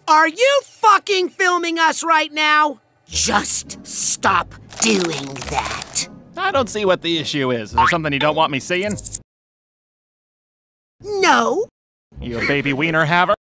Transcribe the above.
Are you fucking filming us right now? Just stop doing that. I don't see what the issue is. Is there something you don't want me seeing? No. You a baby wiener haver?